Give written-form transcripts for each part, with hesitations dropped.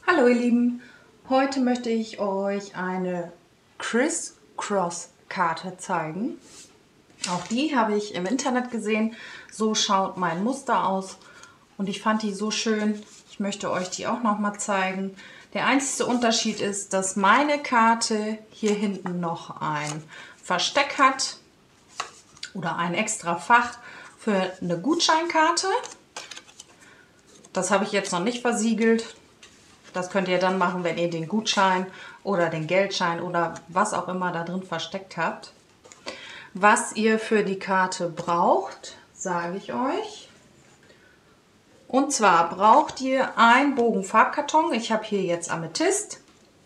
Hallo ihr Lieben, heute möchte ich euch eine Criss-Cross-Karte zeigen. Auch die habe ich im Internet gesehen, so schaut mein Muster aus und ich fand die so schön, ich möchte euch die auch noch mal zeigen. Der einzige Unterschied ist, dass meine Karte hier hinten noch ein Versteck hat oder ein extra Fach für eine Gutscheinkarte. Das habe ich jetzt noch nicht versiegelt. Das könnt ihr dann machen, wenn ihr den Gutschein oder den Geldschein oder was auch immer da drin versteckt habt. Was ihr für die Karte braucht, sage ich euch. Und zwar braucht ihr einen Bogen Farbkarton. Ich habe hier jetzt Amethyst.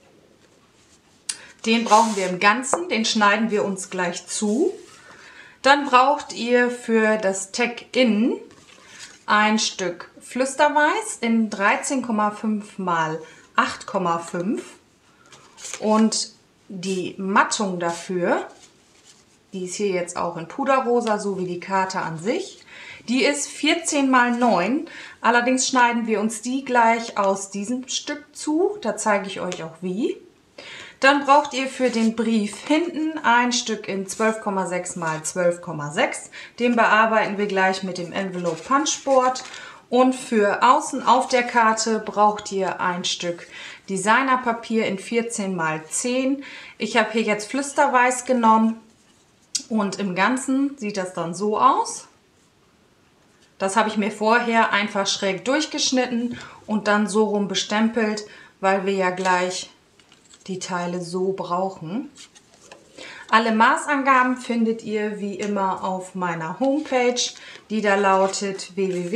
Den brauchen wir im Ganzen, den schneiden wir uns gleich zu. Dann braucht ihr für das Tag innen ein Stück Flüsterweiß in 13,5 mal 8,5 und die Mattung dafür, die ist hier jetzt auch in Puderrosa, so wie die Karte an sich, die ist 14 mal 9, allerdings schneiden wir uns die gleich aus diesem Stück zu, da zeige ich euch auch wie. Dann braucht ihr für den Brief hinten ein Stück in 12,6 mal 12,6. Den bearbeiten wir gleich mit dem Envelope Punchboard. Und für außen auf der Karte braucht ihr ein Stück Designerpapier in 14 mal 10. Ich habe hier jetzt Flüsterweiß genommen und im Ganzen sieht das dann so aus. Das habe ich mir vorher einfach schräg durchgeschnitten und dann so rum bestempelt, weil wir ja gleich die Teile so brauchen. Alle Maßangaben findet ihr wie immer auf meiner Homepage, die da lautet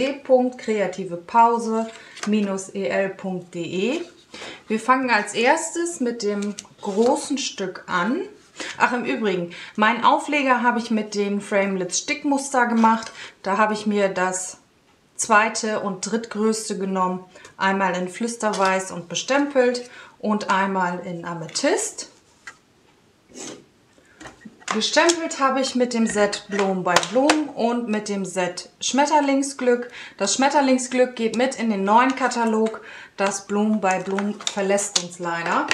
www.kreativepause-el.de. Wir fangen als erstes mit dem großen Stück an. Ach, im Übrigen, meinen Aufleger habe ich mit den Framelits Stickmuster gemacht. Da habe ich mir das zweite und drittgrößte genommen. Einmal in Flüsterweiß und bestempelt und einmal in Amethyst. Gestempelt habe ich mit dem Set Blumen bei Blumen und mit dem Set Schmetterlingsglück. Das Schmetterlingsglück geht mit in den neuen Katalog. Das Blumen bei Blumen verlässt uns leider.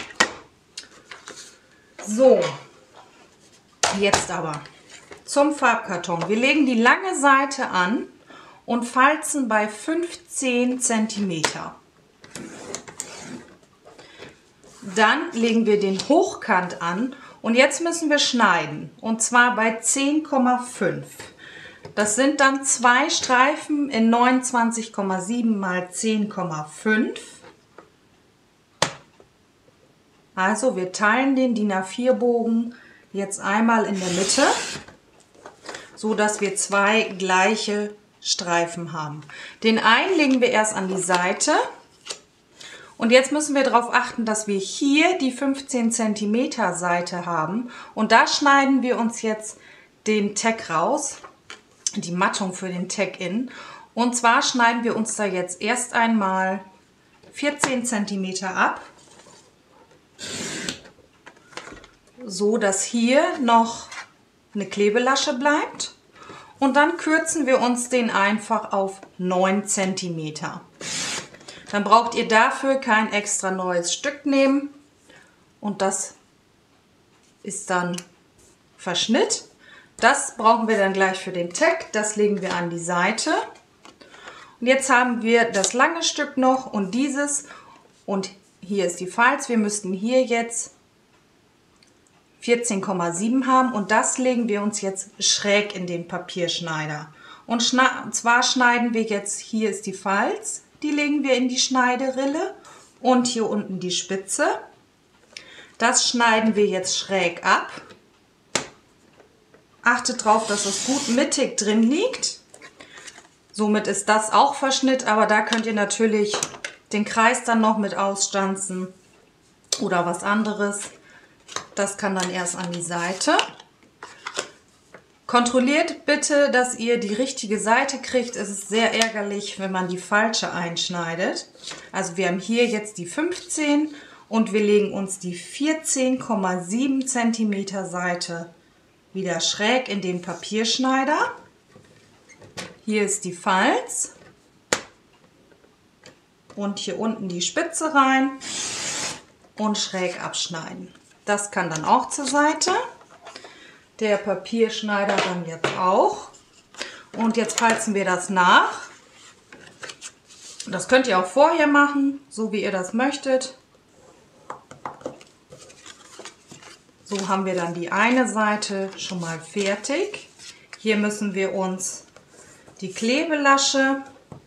So, jetzt aber zum Farbkarton. Wir legen die lange Seite an und falzen bei 15 cm. Dann legen wir den Hochkant an und jetzt müssen wir schneiden und zwar bei 10,5. Das sind dann 2 Streifen in 29,7 mal 10,5. Also wir teilen den DIN A4 Bogen jetzt einmal in der Mitte, so dass wir 2 gleiche Streifen haben. Den einen legen wir erst an die Seite. Und jetzt müssen wir darauf achten, dass wir hier die 15 cm Seite haben. Und da schneiden wir uns jetzt den Tag raus, die Mattung für den Tag in. Und zwar schneiden wir uns da jetzt erst einmal 14 cm ab, so dass hier noch eine Klebelasche bleibt. Und dann kürzen wir uns den einfach auf 9 cm. Dann braucht ihr dafür kein extra neues Stück nehmen und das ist dann Verschnitt. Das brauchen wir dann gleich für den Tag, das legen wir an die Seite. Und jetzt haben wir das lange Stück noch und dieses und hier ist die Falz. Wir müssten hier jetzt 14,7 haben und das legen wir uns jetzt schräg in den Papierschneider. Und zwar schneiden wir jetzt, hier ist die Falz. Die legen wir in die Schneiderille und hier unten die Spitze. Das schneiden wir jetzt schräg ab. Achtet darauf, dass es gut mittig drin liegt. Somit ist das auch Verschnitt, aber da könnt ihr natürlich den Kreis dann noch mit ausstanzen oder was anderes. Das kann dann erst an die Seite. Kontrolliert bitte, dass ihr die richtige Seite kriegt. Es ist sehr ärgerlich, wenn man die falsche einschneidet. Also wir haben hier jetzt die 15 und wir legen uns die 14,7 cm Seite wieder schräg in den Papierschneider. Hier ist die Falz und hier unten die Spitze rein und schräg abschneiden. Das kann dann auch zur Seite. Der Papierschneider dann jetzt auch. Und jetzt falzen wir das nach. Das könnt ihr auch vorher machen, so wie ihr das möchtet. So haben wir dann die eine Seite schon mal fertig. Hier müssen wir uns die Klebelasche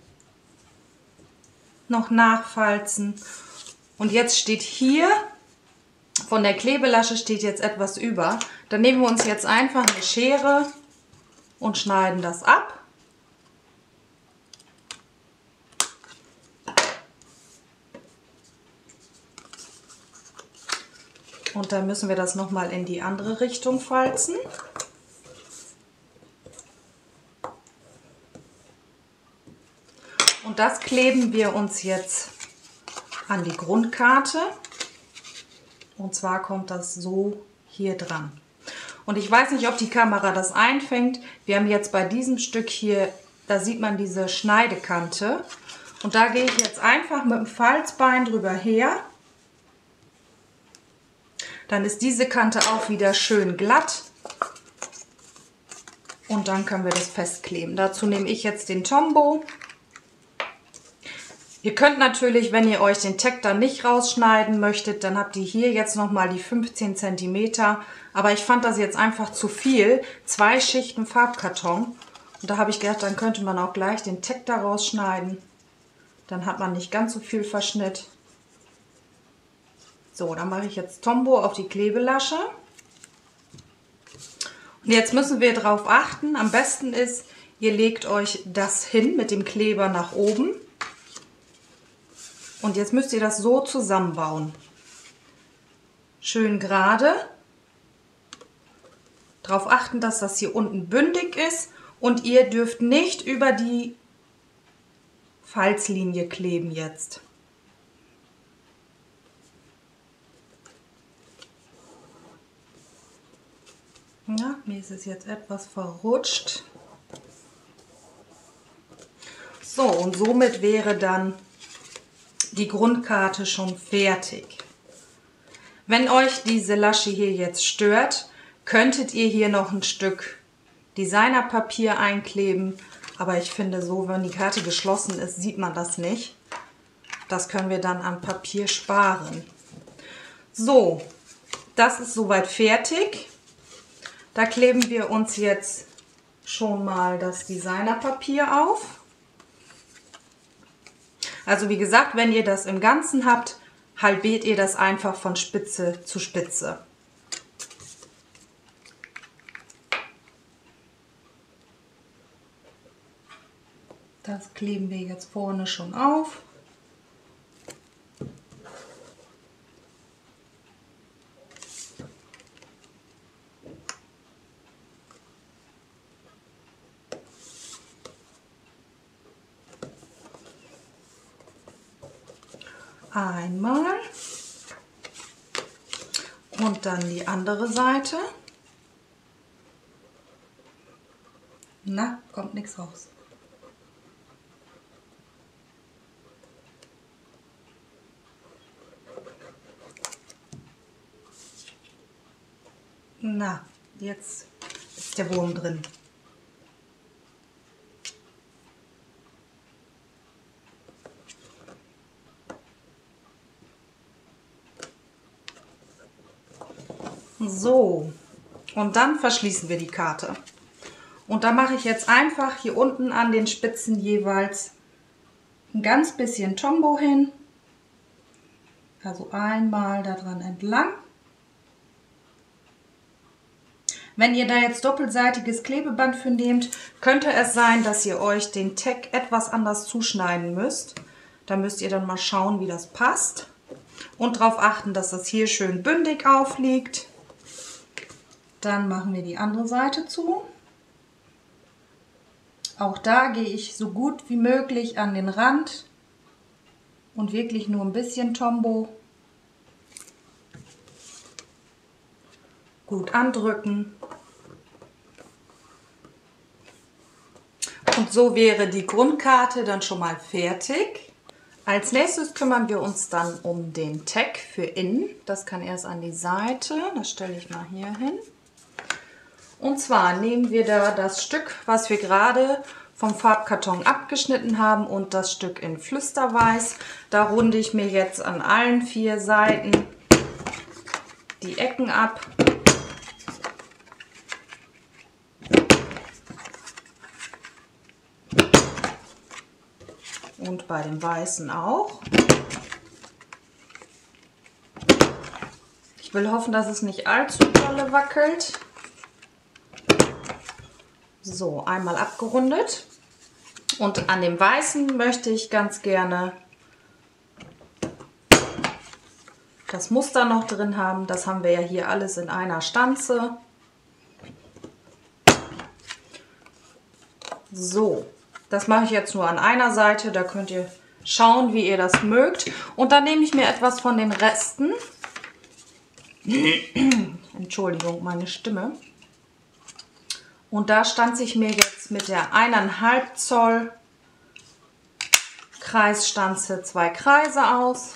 noch nachfalzen. Und jetzt steht hier, von der Klebelasche steht jetzt etwas über. Dann nehmen wir uns jetzt einfach eine Schere und schneiden das ab. Und dann müssen wir das nochmal in die andere Richtung falzen. Und das kleben wir uns jetzt an die Grundkarte. Und zwar kommt das so hier dran. Und ich weiß nicht, ob die Kamera das einfängt. Wir haben jetzt bei diesem Stück hier, da sieht man diese Schneidekante. Und da gehe ich jetzt einfach mit dem Falzbein drüber her. Dann ist diese Kante auch wieder schön glatt. Und dann können wir das festkleben. Dazu nehme ich jetzt den Tombow. Ihr könnt natürlich, wenn ihr euch den Tack dann nicht rausschneiden möchtet, dann habt ihr hier jetzt nochmal die 15 cm. Aber ich fand das jetzt einfach zu viel. 2 Schichten Farbkarton. Und da habe ich gedacht, dann könnte man auch gleich den Tack da rausschneiden. Dann hat man nicht ganz so viel Verschnitt. So, dann mache ich jetzt Tombow auf die Klebelasche. Und jetzt müssen wir darauf achten, am besten ist, ihr legt euch das hin mit dem Kleber nach oben. Und jetzt müsst ihr das so zusammenbauen. Schön gerade. Darauf achten, dass das hier unten bündig ist. Und ihr dürft nicht über die Falzlinie kleben jetzt. Ja, mir ist es jetzt etwas verrutscht. So, und somit wäre dann die Grundkarte schon fertig. Wenn euch diese Lasche hier jetzt stört, könntet ihr hier noch ein Stück Designerpapier einkleben. Aber ich finde so, wenn die Karte geschlossen ist, sieht man das nicht. Das können wir dann an Papier sparen. So, das ist soweit fertig. Da kleben wir uns jetzt schon mal das Designerpapier auf. Also wie gesagt, wenn ihr das im Ganzen habt, halbiert ihr das einfach von Spitze zu Spitze. Das kleben wir jetzt vorne schon auf. Einmal und dann die andere Seite. Na, kommt nichts raus. Na, jetzt ist der Wurm drin. So, und dann verschließen wir die Karte. Und da mache ich jetzt einfach hier unten an den Spitzen jeweils ein ganz bisschen Tombow hin. Also einmal daran entlang. Wenn ihr da jetzt doppelseitiges Klebeband für nehmt, könnte es sein, dass ihr euch den Tack etwas anders zuschneiden müsst. Da müsst ihr dann mal schauen, wie das passt. Und darauf achten, dass das hier schön bündig aufliegt. Dann machen wir die andere Seite zu. Auch da gehe ich so gut wie möglich an den Rand und wirklich nur ein bisschen Tombow. Gut andrücken. Und so wäre die Grundkarte dann schon mal fertig. Als nächstes kümmern wir uns dann um den Tag für innen. Das kann erst an die Seite. Das stelle ich mal hier hin. Und zwar nehmen wir da das Stück, was wir gerade vom Farbkarton abgeschnitten haben und das Stück in Flüsterweiß. Da runde ich mir jetzt an allen 4 Seiten die Ecken ab. Und bei dem Weißen auch. Ich will hoffen, dass es nicht allzu dolle wackelt. So, einmal abgerundet. Und an dem Weißen möchte ich ganz gerne das Muster noch drin haben. Das haben wir ja hier alles in einer Stanze. So, das mache ich jetzt nur an einer Seite. Da könnt ihr schauen, wie ihr das mögt. Und dann nehme ich mir etwas von den Resten. Entschuldigung, meine Stimme. Und da stanze ich mir jetzt mit der 1,5 Zoll Kreisstanze 2 Kreise aus.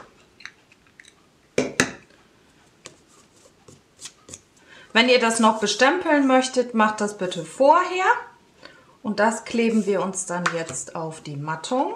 Wenn ihr das noch bestempeln möchtet, macht das bitte vorher. Und das kleben wir uns dann jetzt auf die Mattung.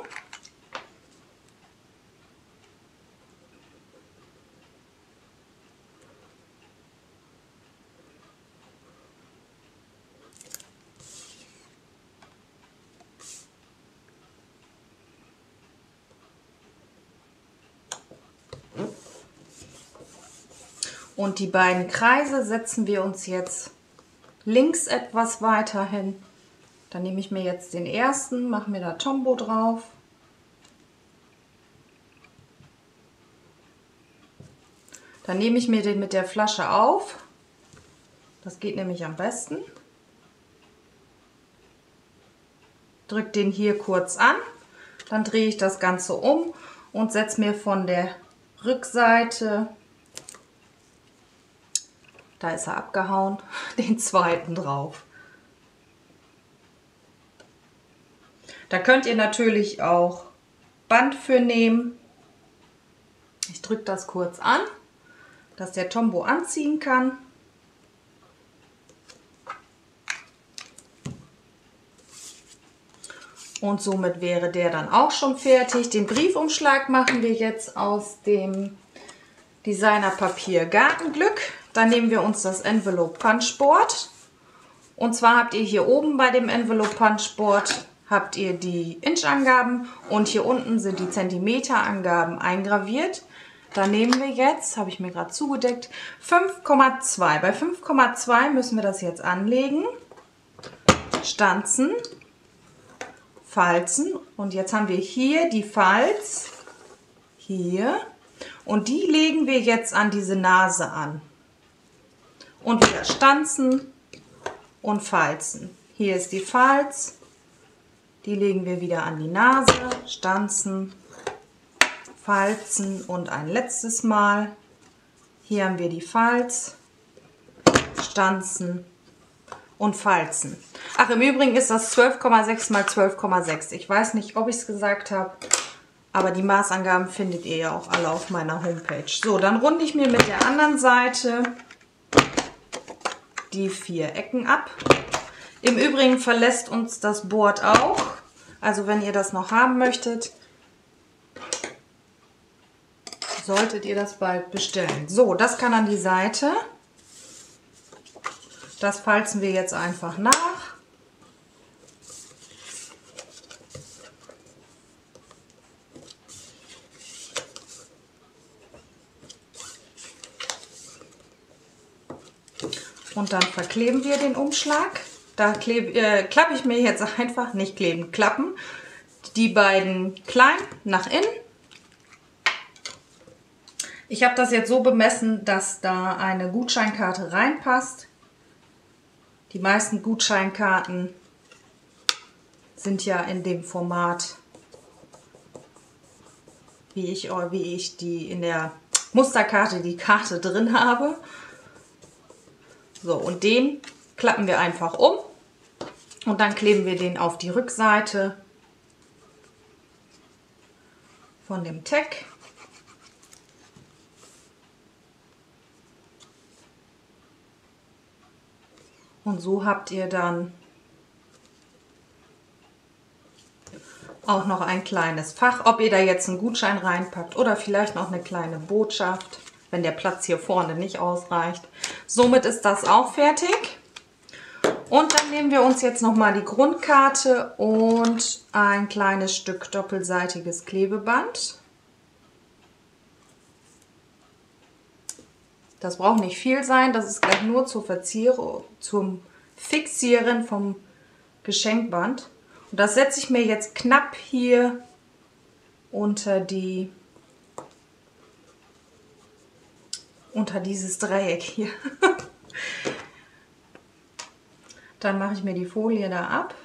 Und die beiden Kreise setzen wir uns jetzt links etwas weiter hin. Dann nehme ich mir jetzt den ersten, mache mir da Tombow drauf. Dann nehme ich mir den mit der Flasche auf. Das geht nämlich am besten. Drücke den hier kurz an. Dann drehe ich das Ganze um und setze mir von der Rückseite, da ist er abgehauen, den zweiten drauf. Da könnt ihr natürlich auch Band für nehmen. Ich drücke das kurz an, dass der Tombow anziehen kann. Und somit wäre der dann auch schon fertig. Den Briefumschlag machen wir jetzt aus dem Designerpapier Gartenglück. Dann nehmen wir uns das Envelope Punchboard. Und zwar habt ihr hier oben bei dem Envelope Punchboard habt ihr die Inchangaben und hier unten sind die Zentimeterangaben eingraviert. Da nehmen wir jetzt, habe ich mir gerade zugedeckt, 5,2. Bei 5,2 müssen wir das jetzt anlegen, stanzen, falzen und jetzt haben wir hier die Falz, hier, und die legen wir jetzt an diese Nase an. Und wieder stanzen und falzen. Hier ist die Falz, die legen wir wieder an die Nase, stanzen, falzen und ein letztes Mal. Hier haben wir die Falz, stanzen und falzen. Ach, im Übrigen ist das 12,6 mal 12,6. Ich weiß nicht, ob ich es gesagt habe, aber die Maßangaben findet ihr ja auch alle auf meiner Homepage. So, dann runde ich mir mit der anderen Seite die 4 Ecken ab. Im Übrigen verlässt uns das Board auch. Also wenn ihr das noch haben möchtet, solltet ihr das bald bestellen. So, das kann an die Seite. Das falzen wir jetzt einfach nach. Und dann verkleben wir den Umschlag. Da klappe ich mir jetzt einfach, nicht kleben, klappen, die beiden klein nach innen. Ich habe das jetzt so bemessen, dass da eine Gutscheinkarte reinpasst. Die meisten Gutscheinkarten sind ja in dem Format, wie ich die in der Musterkarte die Karte drin habe. So, und den klappen wir einfach um und dann kleben wir den auf die Rückseite. von dem Tag. Und so habt ihr dann auch noch ein kleines Fach, ob ihr da jetzt einen Gutschein reinpackt oder vielleicht noch eine kleine Botschaft, wenn der Platz hier vorne nicht ausreicht. Somit ist das auch fertig. Und dann nehmen wir uns jetzt nochmal die Grundkarte und ein kleines Stück doppelseitiges Klebeband. Das braucht nicht viel sein, das ist gleich nur zur Verzierung, zum Fixieren vom Geschenkband. Und das setze ich mir jetzt knapp hier unter dieses Dreieck hier. Dann mache ich mir die Folie da ab.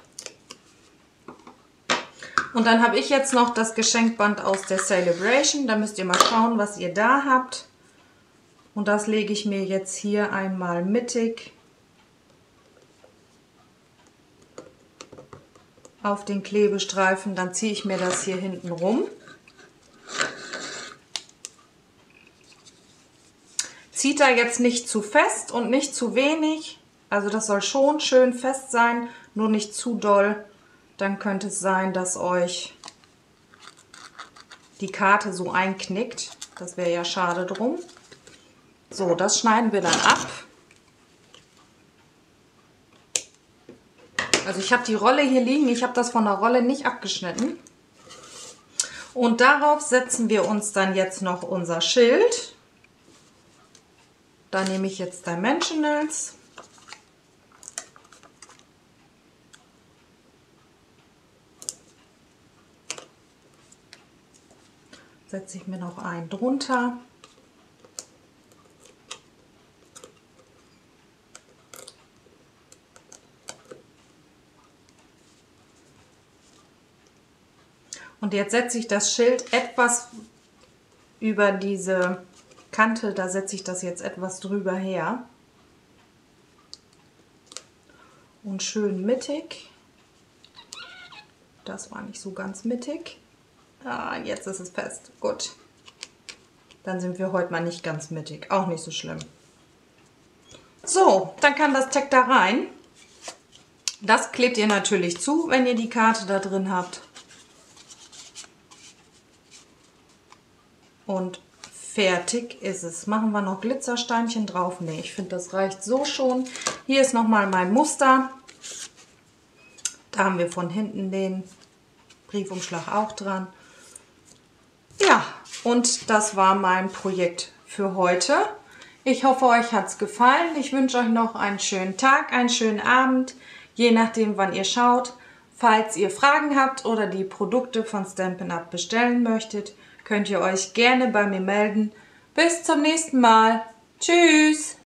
Und dann habe ich jetzt noch das Geschenkband aus der Celebration. Da müsst ihr mal schauen, was ihr da habt. Und das lege ich mir jetzt hier einmal mittig auf den Klebestreifen. Dann ziehe ich mir das hier hinten rum. Zieht da jetzt nicht zu fest und nicht zu wenig. Also das soll schon schön fest sein, nur nicht zu doll. Dann könnte es sein, dass euch die Karte so einknickt. Das wäre ja schade drum. So, das schneiden wir dann ab. Also ich habe die Rolle hier liegen, ich habe das von der Rolle nicht abgeschnitten. Und darauf setzen wir uns dann jetzt noch unser Schild. Da nehme ich jetzt Dimensionals. Setze ich mir noch einen drunter. Und jetzt setze ich das Schild etwas über diese Kante, da setze ich das jetzt etwas drüber her. Und schön mittig. Das war nicht so ganz mittig. Ah, jetzt ist es fest. Gut. Dann sind wir heute mal nicht ganz mittig. Auch nicht so schlimm. So, dann kann das Tag da rein. Das klebt ihr natürlich zu, wenn ihr die Karte da drin habt. Und fertig ist es. Machen wir noch Glitzersteinchen drauf? Ne, ich finde, das reicht so schon. Hier ist nochmal mein Muster. Da haben wir von hinten den Briefumschlag auch dran. Ja, und das war mein Projekt für heute. Ich hoffe, euch hat es gefallen. Ich wünsche euch noch einen schönen Tag, einen schönen Abend, je nachdem, wann ihr schaut. Falls ihr Fragen habt oder die Produkte von Stampin' Up! Bestellen möchtet, könnt ihr euch gerne bei mir melden. Bis zum nächsten Mal. Tschüss!